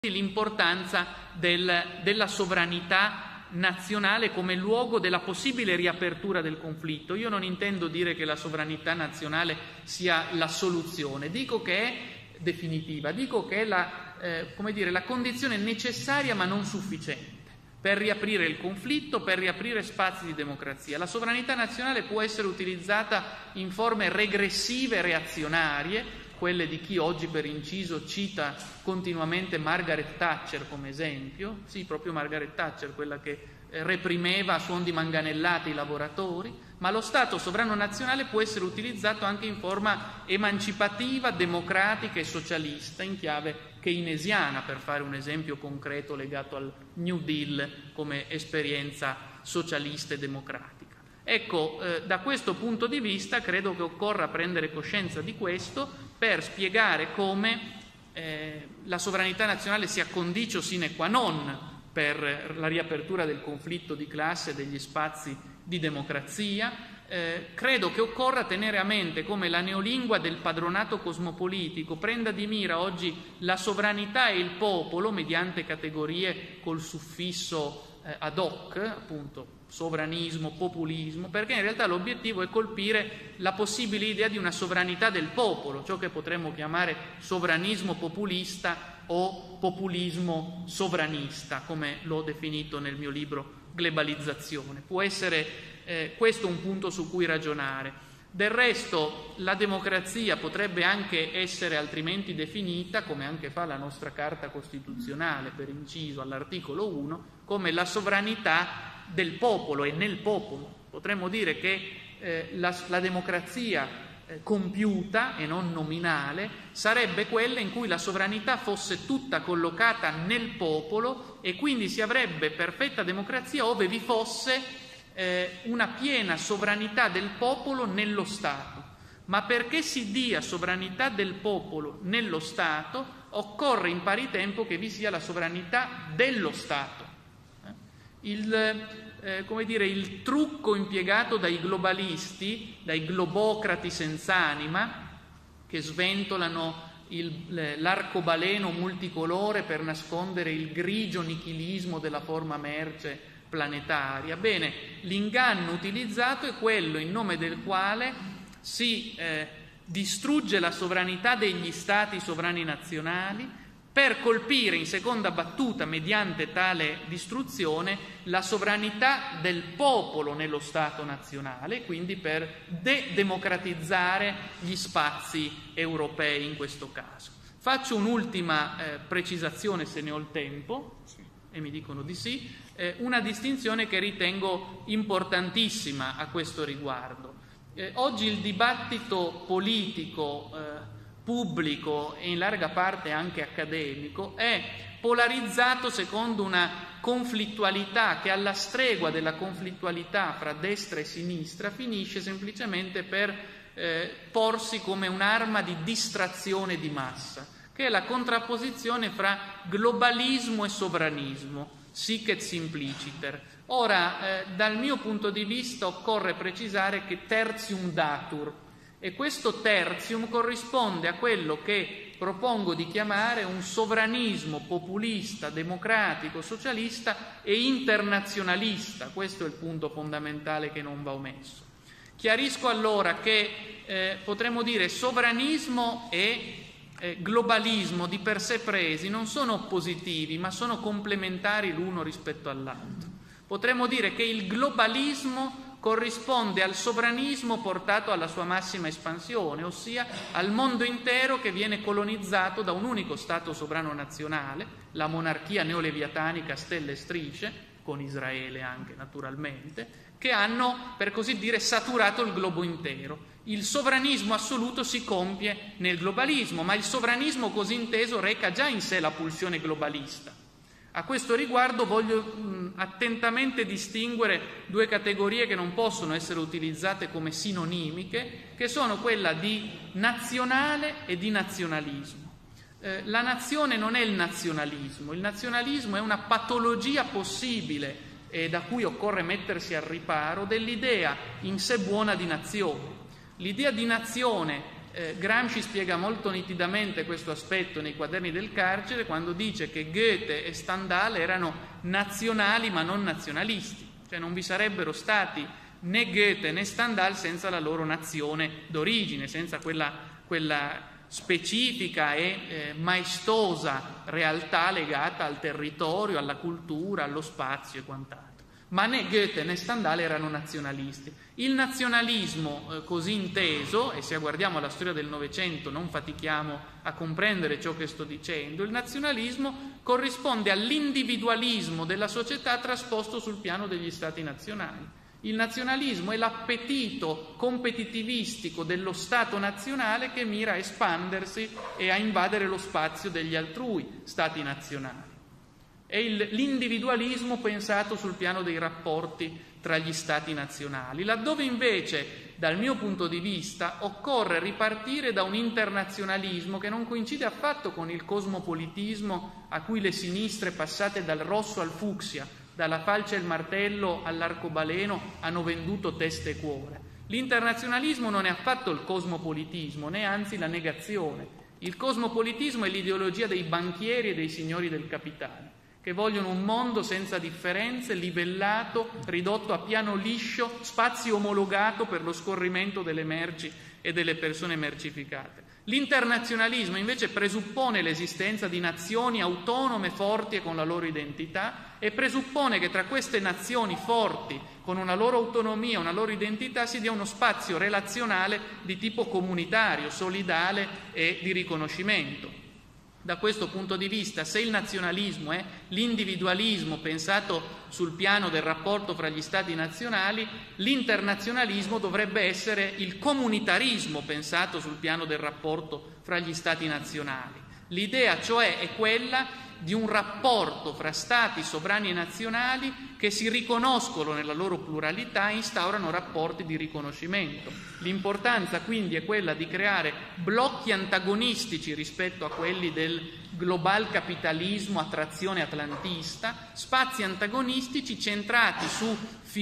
l'importanza della sovranità nazionale come luogo della possibile riapertura del conflitto. Io non intendo dire che la sovranità nazionale sia la soluzione, dico che è definitiva, dico che è la condizione necessaria ma non sufficiente per riaprire il conflitto, per riaprire spazi di democrazia. La sovranità nazionale può essere utilizzata in forme regressive, reazionarie, quelle di chi oggi per inciso cita continuamente Margaret Thatcher come esempio, sì, proprio Margaret Thatcher, quella che reprimeva a suon di manganellate i lavoratori, ma lo Stato sovrano nazionale può essere utilizzato anche in forma emancipativa, democratica e socialista, in chiave keynesiana, per fare un esempio concreto legato al New Deal come esperienza socialista e democratica. Ecco, da questo punto di vista credo che occorra prendere coscienza di questo per spiegare come la sovranità nazionale sia conditio sine qua non per la riapertura del conflitto di classe e degli spazi di democrazia. Credo che occorra tenere a mente come la neolingua del padronato cosmopolitico prenda di mira oggi la sovranità e il popolo mediante categorie col suffisso ad hoc, appunto sovranismo, populismo, perché in realtà l'obiettivo è colpire la possibile idea di una sovranità del popolo, ciò che potremmo chiamare sovranismo populista o populismo sovranista, come l'ho definito nel mio libro Globalizzazione. Può essere questo un punto su cui ragionare. Del resto la democrazia potrebbe anche essere altrimenti definita, come anche fa la nostra Carta Costituzionale, per inciso all'articolo 1, come la sovranità del popolo e nel popolo. Potremmo dire che la democrazia compiuta e non nominale sarebbe quella in cui la sovranità fosse tutta collocata nel popolo e quindi si avrebbe perfetta democrazia ove vi fosse una piena sovranità del popolo nello Stato. Ma perché si dia sovranità del popolo nello Stato occorre in pari tempo che vi sia la sovranità dello Stato. Il trucco impiegato dai globalisti, dai globocrati senz'anima, che sventolano l'arcobaleno multicolore per nascondere il grigio nichilismo della forma merce planetaria. Bene, l'inganno utilizzato è quello in nome del quale si distrugge la sovranità degli stati sovrani nazionali per colpire in seconda battuta, mediante tale distruzione, la sovranità del popolo nello Stato nazionale, quindi per democratizzare gli spazi europei in questo caso. Faccio un'ultima precisazione, se ne ho il tempo, e mi dicono di sì, una distinzione che ritengo importantissima a questo riguardo. Oggi il dibattito politico pubblico e in larga parte anche accademico è polarizzato secondo una conflittualità che, alla stregua della conflittualità fra destra e sinistra, finisce semplicemente per porsi come un'arma di distrazione di massa, che è la contrapposizione fra globalismo e sovranismo, sic et simpliciter. Ora, dal mio punto di vista occorre precisare che tertium datur, e questo tertium corrisponde a quello che propongo di chiamare un sovranismo populista, democratico, socialista e internazionalista. Questo è il punto fondamentale che non va omesso. Chiarisco allora che potremmo dire sovranismo e globalismo di per sé presi non sono oppositivi, ma sono complementari l'uno rispetto all'altro. Potremmo dire che il globalismo corrisponde al sovranismo portato alla sua massima espansione, ossia al mondo intero che viene colonizzato da un unico Stato sovrano nazionale, la monarchia neoleviatanica stelle e strisce, con Israele anche naturalmente, che hanno, per così dire, saturato il globo intero. Il sovranismo assoluto si compie nel globalismo, ma il sovranismo così inteso reca già in sé la pulsione globalista. A questo riguardo voglio attentamente distinguere due categorie che non possono essere utilizzate come sinonimiche, che sono quella di nazionale e di nazionalismo. La nazione non è il nazionalismo è una patologia possibile e da cui occorre mettersi al riparo dell'idea in sé buona di nazione. L'idea di nazione Gramsci spiega molto nitidamente questo aspetto nei Quaderni del carcere quando dice che Goethe e Stendhal erano nazionali ma non nazionalisti, cioè non vi sarebbero stati né Goethe né Stendhal senza la loro nazione d'origine, senza quella specifica e maestosa realtà legata al territorio, alla cultura, allo spazio e quant'altro. Ma né Goethe né Stendhal erano nazionalisti. Il nazionalismo così inteso, e se guardiamo alla storia del Novecento non fatichiamo a comprendere ciò che sto dicendo, il nazionalismo corrisponde all'individualismo della società trasposto sul piano degli stati nazionali. Il nazionalismo è l'appetito competitivistico dello Stato nazionale che mira a espandersi e a invadere lo spazio degli altrui Stati nazionali. È l'individualismo pensato sul piano dei rapporti tra gli Stati nazionali, laddove invece, dal mio punto di vista, occorre ripartire da un internazionalismo che non coincide affatto con il cosmopolitismo a cui le sinistre, passate dal rosso al fucsia, dalla falce e il martello all'arcobaleno, hanno venduto testa e cuore. L'internazionalismo non è affatto il cosmopolitismo, né anzi la negazione. Il cosmopolitismo è l'ideologia dei banchieri e dei signori del capitale, che vogliono un mondo senza differenze, livellato, ridotto a piano liscio, spazio omologato per lo scorrimento delle merci e delle persone mercificate. L'internazionalismo invece presuppone l'esistenza di nazioni autonome, forti e con la loro identità, e presuppone che tra queste nazioni forti, con una loro autonomia, una loro identità, si dia uno spazio relazionale di tipo comunitario, solidale e di riconoscimento. Da questo punto di vista, se il nazionalismo è l'individualismo pensato sul piano del rapporto fra gli stati nazionali, l'internazionalismo dovrebbe essere il comunitarismo pensato sul piano del rapporto fra gli stati nazionali. L'idea, cioè, è quella di un rapporto fra stati sovrani e nazionali che si riconoscono nella loro pluralità e instaurano rapporti di riconoscimento. L'importanza quindi è quella di creare blocchi antagonistici rispetto a quelli del global capitalismo a trazione atlantista, spazi antagonistici centrati su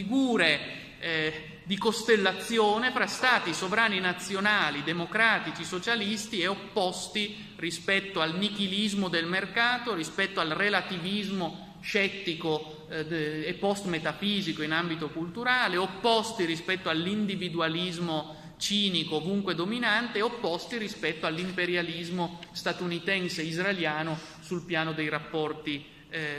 figure di costellazione fra stati sovrani nazionali, democratici, socialisti e opposti rispetto al nichilismo del mercato, rispetto al relativismo scettico e post-metafisico in ambito culturale, opposti rispetto all'individualismo cinico ovunque dominante e opposti rispetto all'imperialismo statunitense israeliano sul piano dei rapporti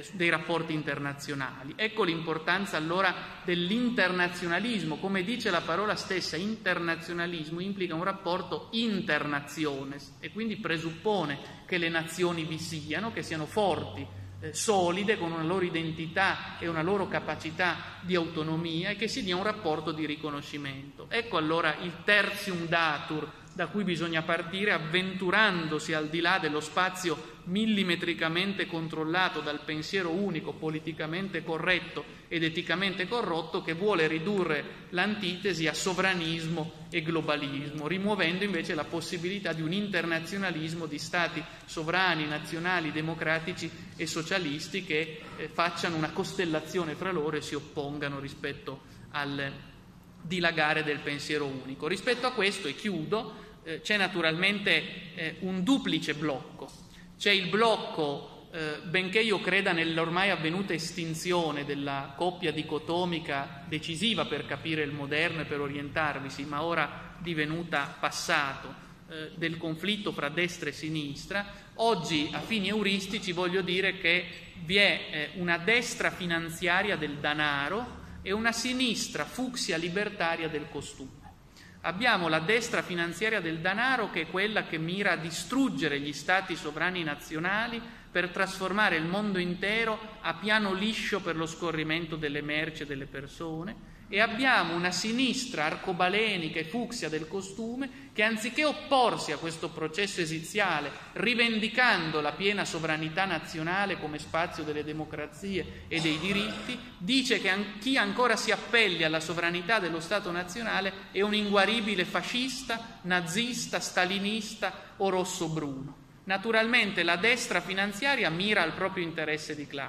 internazionali. Ecco l'importanza allora dell'internazionalismo. Come dice la parola stessa, internazionalismo implica un rapporto internaziones e quindi presuppone che le nazioni vi siano, che siano forti, solide, con una loro identità e una loro capacità di autonomia e che si dia un rapporto di riconoscimento. Ecco allora il tertium datur da cui bisogna partire, avventurandosi al di là dello spazio millimetricamente controllato dal pensiero unico, politicamente corretto ed eticamente corrotto, che vuole ridurre l'antitesi a sovranismo e globalismo, rimuovendo invece la possibilità di un internazionalismo di stati sovrani, nazionali, democratici e socialisti che facciano una costellazione fra loro e si oppongano rispetto al dilagare del pensiero unico. Rispetto a questo, e chiudo, c'è naturalmente un duplice blocco. C'è il blocco, benché io creda nell'ormai avvenuta estinzione della coppia dicotomica decisiva per capire il moderno e per orientarvisi, ma ora divenuta passato, del conflitto fra destra e sinistra. Oggi, a fini euristici, voglio dire che vi è una destra finanziaria del denaro e una sinistra fucsia libertaria del costume. Abbiamo la destra finanziaria del denaro, che è quella che mira a distruggere gli stati sovrani nazionali per trasformare il mondo intero a piano liscio per lo scorrimento delle merci e delle persone, e abbiamo una sinistra arcobalenica e fucsia del costume che, anziché opporsi a questo processo esiziale, rivendicando la piena sovranità nazionale come spazio delle democrazie e dei diritti, dice che chi ancora si appelli alla sovranità dello Stato nazionale è un inguaribile fascista, nazista, stalinista o rosso-bruno. Naturalmente la destra finanziaria mira al proprio interesse di classe.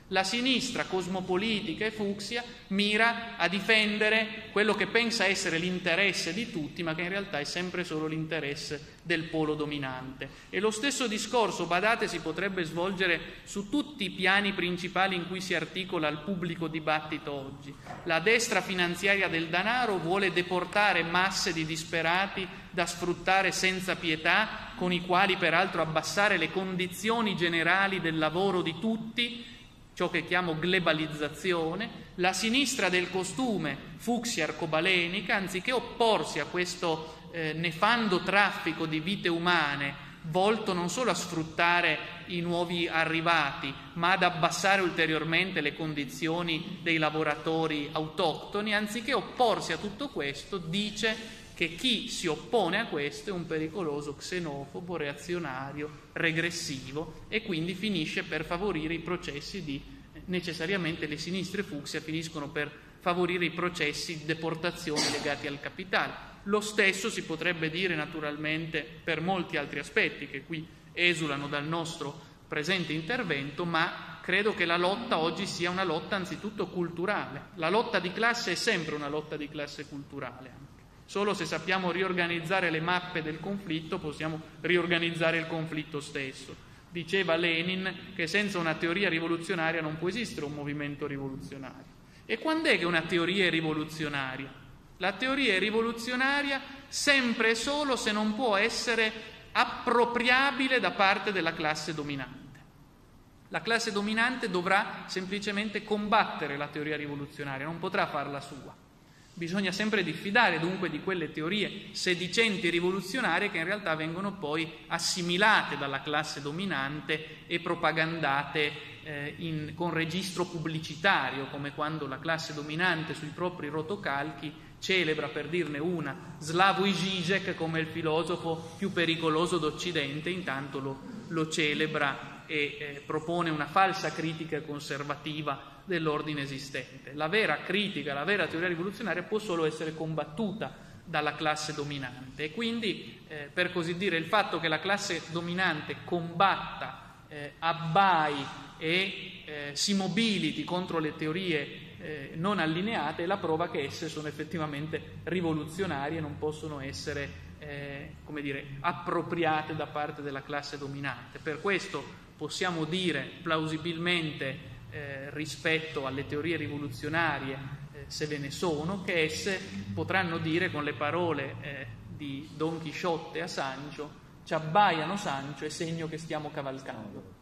La sinistra cosmopolitica e fucsia mira a difendere quello che pensa essere l'interesse di tutti, ma che in realtà è sempre solo l'interesse del polo dominante. E lo stesso discorso, badate, si potrebbe svolgere su tutti i piani principali in cui si articola il pubblico dibattito oggi. La destra finanziaria del denaro vuole deportare masse di disperati da sfruttare senza pietà, con i quali peraltro abbassare le condizioni generali del lavoro di tutti, ciò che chiamo globalizzazione. La sinistra del costume fucsia arcobalenica, anziché opporsi a questo nefando traffico di vite umane, volto non solo a sfruttare i nuovi arrivati, ma ad abbassare ulteriormente le condizioni dei lavoratori autoctoni, anziché opporsi a tutto questo, dice che chi si oppone a questo è un pericoloso xenofobo, reazionario, regressivo, e quindi finisce per favorire i processi di, necessariamente le sinistre fucsia finiscono per favorire i processi di deportazione legati al capitale. Lo stesso si potrebbe dire naturalmente per molti altri aspetti che qui esulano dal nostro presente intervento, ma credo che la lotta oggi sia una lotta anzitutto culturale. La lotta di classe è sempre una lotta di classe culturale anche. Solo se sappiamo riorganizzare le mappe del conflitto possiamo riorganizzare il conflitto stesso. Diceva Lenin che senza una teoria rivoluzionaria non può esistere un movimento rivoluzionario. E quando è che una teoria è rivoluzionaria? La teoria è rivoluzionaria sempre e solo se non può essere appropriabile da parte della classe dominante. La classe dominante dovrà semplicemente combattere la teoria rivoluzionaria, non potrà farla sua. Bisogna sempre diffidare dunque di quelle teorie sedicenti rivoluzionarie che in realtà vengono poi assimilate dalla classe dominante e propagandate con registro pubblicitario, come quando la classe dominante sui propri rotocalchi celebra, per dirne una, Slavoj Žižek come il filosofo più pericoloso d'Occidente, intanto lo celebra e propone una falsa critica conservativa dell'ordine esistente. La vera critica, la vera teoria rivoluzionaria può solo essere combattuta dalla classe dominante e quindi, per così dire, il fatto che la classe dominante combatta, abbai e si mobiliti contro le teorie non allineate è la prova che esse sono effettivamente rivoluzionarie e non possono essere appropriate da parte della classe dominante. Per questo possiamo dire plausibilmente rispetto alle teorie rivoluzionarie, se ve ne sono, che esse potranno dire con le parole di Don Chisciotte a Sancho: ci abbaiano, Sancho, è segno che stiamo cavalcando.